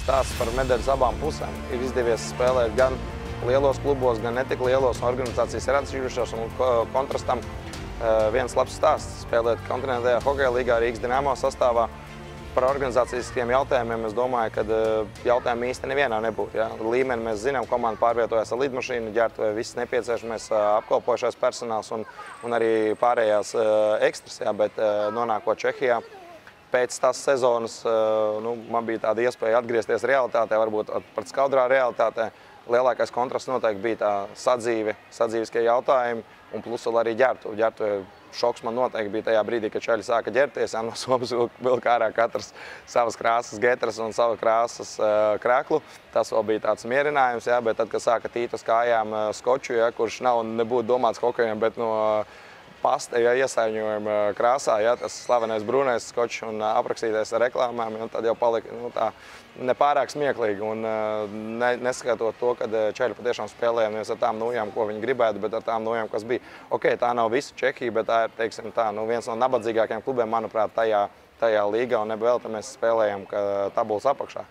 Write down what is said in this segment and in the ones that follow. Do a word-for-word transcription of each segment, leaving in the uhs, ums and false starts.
stāsts par medaļas abām pusēm. Ir izdevies spēlēt gan lielos klubos, gan netik lielos, organizācijas ir atšķirušās, un kontrastam viens labs stāsts spēlēt kontinentālajā hokeja līgā Rīgas Dinamo sastāvā. Par organizācijaskiem jautājumiem es domāju, ka jautājumi īsti nevienā nebūtu. Ja? Līmeni mēs zinām, komanda pārvietojas ar lidmašīnu, ģērbtuve viss nepieciešamais apkalpošais personāls un, un arī pārējās ekstras, ja? Bet nonākot Čehijā, pēc tās sezonas nu, man bija tāda iespēja atgriezties realitātē, varbūt pat skaudrā realitātē. Lielākais kontrasts noteikti bija tā sadzīve, sadzīviskie jautājumi un plus vēl arī ģērbtuve. Ģērbtuve šoks man noteikti bija tajā brīdī, kad čaļi sāka ģērbties, ja no somas vilka ārā katrs savas krāsas getras un savu krāsas uh, krēklu. Tas vēl bija tāds mierinājums, ja, bet tad, kad sāka tīt uz kājām uh, skoču, ja, kurš nav nebūtu domāts hokejam, bet no uh, pasta, ja, iesaiņojuma krāsā, ja, tas slavenais brūnais skočs un uh, aprakstītais ar reklāmām, un tad jau palika nu, tā nepārāk smieklīgi. Un, uh, ne, neskatot to, kad čeļi patiešām spēlēja nevis ar tām nojām, ko viņi gribētu, bet ar tām nojām, kas bija. Ok, tā nav visa Čehija, bet tā ir, teiksim, tā, nu, viens no nabadzīgākajiem klubiem, manuprāt, tajā, tajā līgā, un nevēl, tad mēs spēlējam tabulas apakšā.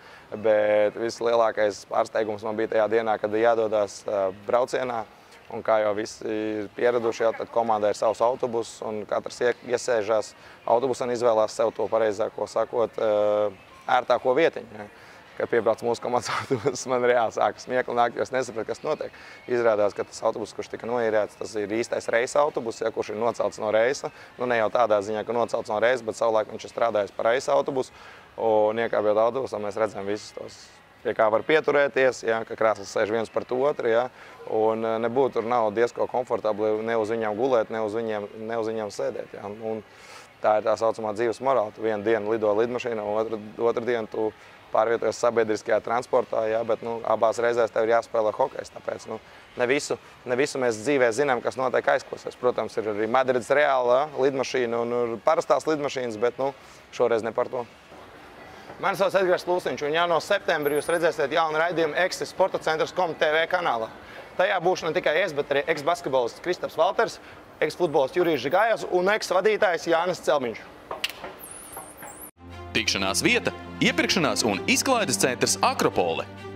Bet vislielākais pārsteigums man bija tajā dienā, kad jādodās uh, braucienā. Un kā jau visi ir pieraduši, ja, tad komandai ir savs autobus, un katrs iesēžās autobusā un izvēlās sev to pareizāko sakot, ērtāko vietiņu. Ja. Kad piebrauc mūsu komandas autobus, man reāli sāka smiekli nākt, jo es nesapratu, kas notiek. Izrādās, ka tas autobus, kurš tika noīrēts, tas ir īstais reisa autobus, ja, kurš ir nocelts no reisa. Nu, ne jau tādā ziņā, ka nocelts no reisa, bet savulaik viņš ir strādājis par reisa autobusu. Un iekāpjot autobusā, mēs redzam visus tos, pie kā var pieturēties, ja, ka krēsls sēž viens par to otru, ja, un nebūtu tur nav diezko komfortabli ne uz viņiem gulēt, ne uz viņiem, ne uz viņiem sēdēt. Ja. Un tā ir tā saucamā dzīves morāla. Tu vienu dienu lido lidmašīnā, otru, otru dienu tu pārvietojies sabiedriskajā transportā, ja, bet nu, abās reizēs tev ir jāspēlē hokejs. Tāpēc nu, ne, visu, ne visu mēs dzīvē zinām, kas notiek aizklausēs. Protams, ir arī Madrides Reāla lidmašīna un parastās lidmašīnas, bet nu, šoreiz ne par to. Mani sauc Edgars Lūsiņš, un jau no septembra jūs redzēsiet jaunu raidījumu Eksis Sporta centrs kom te ve kanālā. Tajā būšu ne tikai es, bet arī eks-basketbolists Kristaps Valters, eks-futbolists Jurijs Žigājevs un eks-vadītājs Jānis Celmiņš. Tikšanās vieta, iepirkšanās un izklaides centrs Akropole.